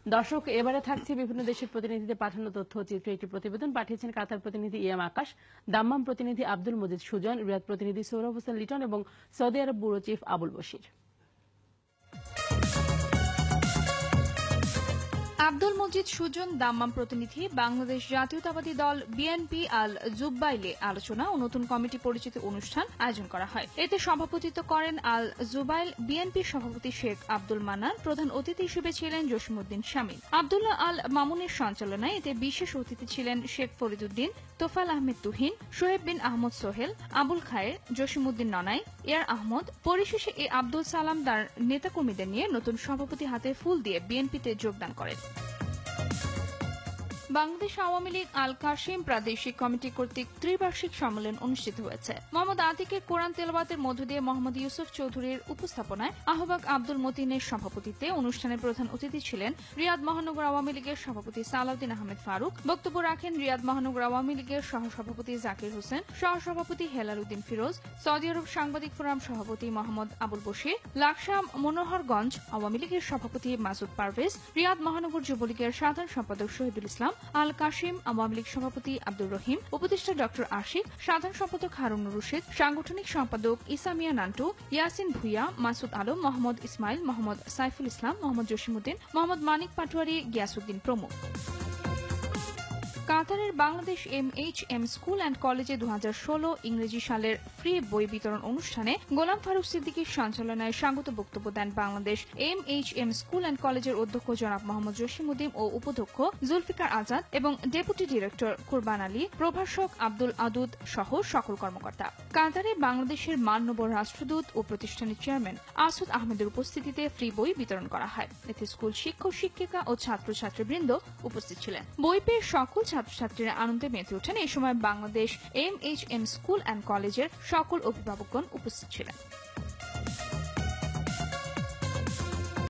দর্শক, এবারে থাকছে বিভিন্ন দেশের প্রতিনিধিদের পাঠানো তথ্য ও চিত্র একটি প্রতিবেদন পাঠিয়েছেন কাতার প্রতিনিধি আকাশ, দাম্মাম প্রতিনিধি আব্দুল মজিদ সুজন, রিয়াদ প্রতিনিধি সৌরভ হোসেন লিটন এবং সৌদি আরব bureau chief Abul Bashir. Abdul Majid Sujon, Dammam প্রতিনিধি, বাংলাদেশ জাতীয়তাবাদী দল বিএনপি আল জুবাইলে আলোচনা ও নতুন কমিটি পরিচিতি অনুষ্ঠান আয়োজন করা হয়। এতে সভাপতিত্ব করেন আল জুবাইল বিএনপির সভাপতি শেখ আব্দুল মান্নান। প্রধান অতিথি হিসেবে ছিলেন জসিমউদ্দিন শামীম। আব্দুল্লাহ আল মামুনের সঞ্চালনায় এতে বিশেষ অতিথি ছিলেন শেখ ফরিদুদ্দিন, তোফাল আহমেদ তুহিন, শোয়েব বিন আহমদ সোহেল, আবুল খায়ের, জসিমউদ্দিন ননাই, ইয়ার আহমদ। পরিশেষে এ আব্দুল সালাম তার নেতাকর্মীদের নিয়ে নতুন সভাপতি হাতে ফুল দিয়ে বিএনপিতে যোগদান করেন। বাংলাদেশ আওয়ামী লীগ আল কাশিম প্রাদেশিক কমিটি কর্তৃক ত্রিবার্ষিক সম্মেলন অনুষ্ঠিত হয়েছে। মোহাম্মদ আতিকের কোরআন তেলাওয়াতের মধ্য দিয়ে মোহাম্মদ ইউসুফ চৌধুরীর উপস্থাপনায় আহ্বায়ক আব্দুল মতিনের সভাপতিত্বে অনুষ্ঠানে প্রধান অতিথি ছিলেন রিয়াদ মহানগর আওয়ামী লীগের সভাপতি সালাউদ্দিন আহমেদ ফারুক। বক্তব্য রাখেন রিয়াদ মহানগর আওয়ামী লীগের সহসভাপতি জাকির হোসেন, সহসভাপতি হেলাল উদ্দিন ফিরোজ, সৌদি আরব সাংবাদিক ফোরাম সভাপতি মোহাম্মদ আবুল বশির, লাকসাম মনোহরগঞ্জ আওয়ামী লীগের সভাপতি মাসুদ পারভেজ, রিয়াদ মহানগর যুবলীগের সাধারণ সম্পাদক শহীদুল ইসলাম, আল কাশিম আওয়ামী লীগ সভাপতি আব্দুর রহিম, উপদেষ্টা ডক্টর আশিক, সাধারণ সম্পাদক হারুনুর রশিদ, সাংগঠনিক সম্পাদক ইসামিয়া নান্টু, ইয়াসিন ভুইয়া, মাসুদ আলম, মোহাম্মদ ইসমাইল, মোহাম্মদ সাইফুল ইসলাম, মোহাম্মদ জসিমউদ্দিন, মোহাম্মদ মানিক পাটোয়ারি, গিয়াসউদ্দিন প্রমুখ। কাতারের বাংলাদেশ এম স্কুল অ্যান্ড কলেজে 2016 ইংরেজি সালের ফ্রি বই বিতরণ অনুষ্ঠানে গোলাম ফারুক সিদ্দিকীর সঞ্চালনায় স্বাগত বক্তব্য দেন বাংলাদেশ এম স্কুল অ্যান্ড কলেজের অধ্যক্ষ জনাব মোহাম্মদ জসিমউদ্দিন ও উপাধ্যক্ষ জুলফিকার আজাদ এবং ডেপুটি ডিরেক্টর কুরবান আলী, প্রভাষক আব্দুল আদুদ সহ সকল কর্মকর্তা। কাতারে বাংলাদেশের মাননীয় রাষ্ট্রদূত ও প্রতিষ্ঠানের চেয়ারম্যান আসুদ আহমেদের উপস্থিতিতে ফ্রি বই বিতরণ করা হয়। এতে স্কুল শিক্ষক শিক্ষিকা ও ছাত্রছাত্রীবৃন্দ উপস্থিত ছিলেন। বই পেয়ে সকল ছাত্রছাত্রীরা আনন্দে মেতে ওঠেন। এই সময় বাংলাদেশ এম স্কুল অ্যান্ড কলেজের সকল অভিভাবকগণ উপস্থিত ছিলেন।